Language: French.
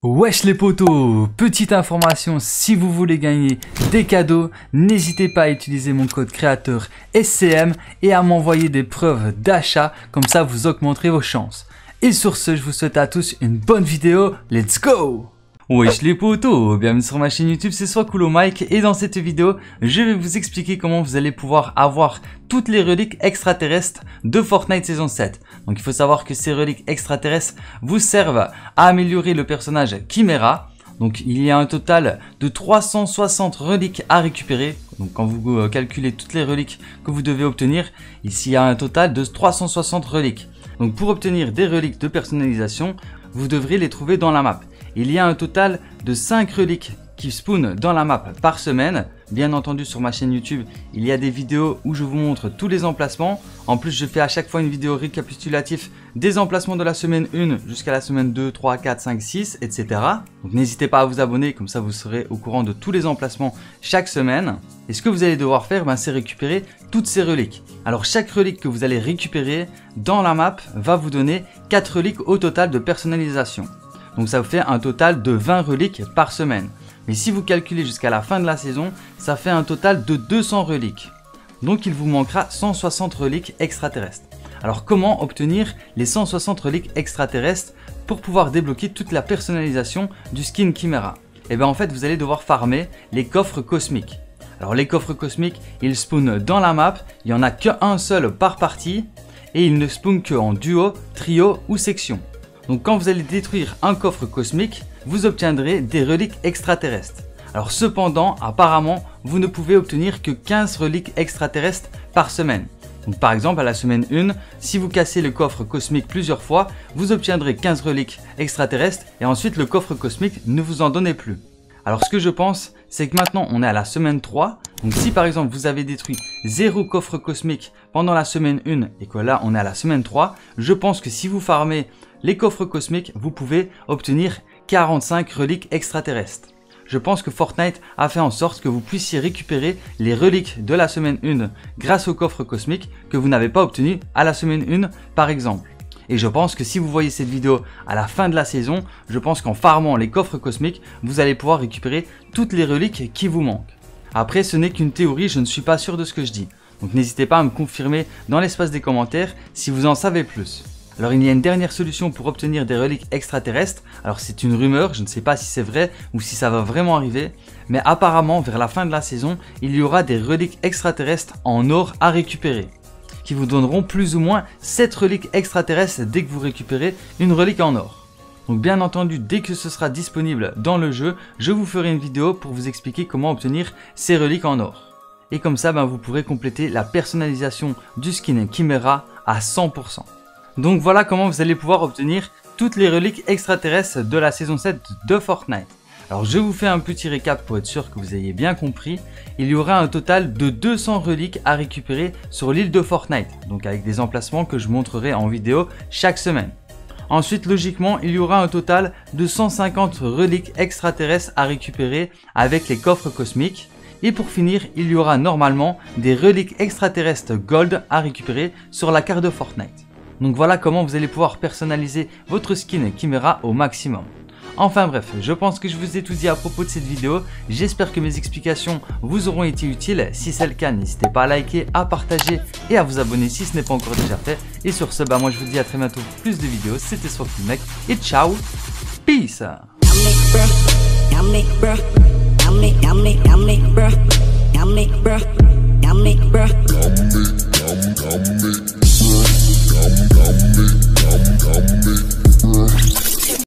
Wesh les potos, petite information, si vous voulez gagner des cadeaux, n'hésitez pas à utiliser mon code créateur SCM et à m'envoyer des preuves d'achat, comme ça vous augmenterez vos chances. Et sur ce, je vous souhaite à tous une bonne vidéo, let's go! Wesh les potos, bienvenue sur ma chaîne YouTube, c'est Swakulo Mike et dans cette vidéo, je vais vous expliquer comment vous allez pouvoir avoir toutes les reliques extraterrestres de Fortnite saison 7. Donc il faut savoir que ces reliques extraterrestres vous servent à améliorer le personnage Chimera. Donc il y a un total de 360 reliques à récupérer. Donc quand vous calculez toutes les reliques que vous devez obtenir, ici il y a un total de 360 reliques. Donc pour obtenir des reliques de personnalisation, vous devrez les trouver dans la map. Il y a un total de 5 reliques qui spawnent dans la map par semaine. Bien entendu, sur ma chaîne YouTube, il y a des vidéos où je vous montre tous les emplacements. En plus, je fais à chaque fois une vidéo récapitulative des emplacements de la semaine 1 jusqu'à la semaine 2, 3, 4, 5, 6, etc. Donc n'hésitez pas à vous abonner, comme ça vous serez au courant de tous les emplacements chaque semaine. Et ce que vous allez devoir faire, c'est récupérer toutes ces reliques. Alors chaque relique que vous allez récupérer dans la map va vous donner 4 reliques au total de personnalisation. Donc ça vous fait un total de 20 reliques par semaine. Mais si vous calculez jusqu'à la fin de la saison, ça fait un total de 200 reliques. Donc il vous manquera 160 reliques extraterrestres. Alors comment obtenir les 160 reliques extraterrestres pour pouvoir débloquer toute la personnalisation du skin Chimera? Et bien en fait vous allez devoir farmer les coffres cosmiques. Alors les coffres cosmiques, ils spawnent dans la map, il n'y en a qu'un seul par partie et ils ne spawnent qu'en duo, trio ou section. Donc quand vous allez détruire un coffre cosmique, vous obtiendrez des reliques extraterrestres. Alors cependant, apparemment, vous ne pouvez obtenir que 15 reliques extraterrestres par semaine. Donc par exemple, à la semaine 1, si vous cassez le coffre cosmique plusieurs fois, vous obtiendrez 15 reliques extraterrestres et ensuite le coffre cosmique ne vous en donnez plus. Alors ce que je pense, c'est que maintenant on est à la semaine 3. Donc si par exemple vous avez détruit 0 coffre cosmique pendant la semaine 1 et que là on est à la semaine 3, je pense que si vous farmez les coffres cosmiques, vous pouvez obtenir 45 reliques extraterrestres. Je pense que Fortnite a fait en sorte que vous puissiez récupérer les reliques de la semaine 1 grâce aux coffres cosmiques que vous n'avez pas obtenus à la semaine 1 par exemple. Et je pense que si vous voyez cette vidéo à la fin de la saison, je pense qu'en farmant les coffres cosmiques, vous allez pouvoir récupérer toutes les reliques qui vous manquent. Après, ce n'est qu'une théorie, je ne suis pas sûr de ce que je dis. Donc n'hésitez pas à me confirmer dans l'espace des commentaires si vous en savez plus. Alors il y a une dernière solution pour obtenir des reliques extraterrestres. Alors c'est une rumeur, je ne sais pas si c'est vrai ou si ça va vraiment arriver. Mais apparemment, vers la fin de la saison, il y aura des reliques extraterrestres en or à récupérer, qui vous donneront plus ou moins 7 reliques extraterrestres dès que vous récupérez une relique en or. Donc bien entendu, dès que ce sera disponible dans le jeu, je vous ferai une vidéo pour vous expliquer comment obtenir ces reliques en or. Et comme ça, vous pourrez compléter la personnalisation du skin Chimera à 100%. Donc voilà comment vous allez pouvoir obtenir toutes les reliques extraterrestres de la saison 7 de Fortnite. Alors je vous fais un petit récap pour être sûr que vous ayez bien compris. Il y aura un total de 200 reliques à récupérer sur l'île de Fortnite, donc avec des emplacements que je montrerai en vidéo chaque semaine. Ensuite, logiquement, il y aura un total de 150 reliques extraterrestres à récupérer avec les coffres cosmiques. Et pour finir, il y aura normalement des reliques extraterrestres gold à récupérer sur la carte de Fortnite. Donc voilà comment vous allez pouvoir personnaliser votre skin Chimera au maximum. Enfin bref, je pense que je vous ai tout dit à propos de cette vidéo. J'espère que mes explications vous auront été utiles. Si c'est le cas, n'hésitez pas à liker, à partager et à vous abonner si ce n'est pas encore déjà fait. Et sur ce, moi je vous dis à très bientôt pour plus de vidéos. C'était Swakulo Mike et ciao, peace.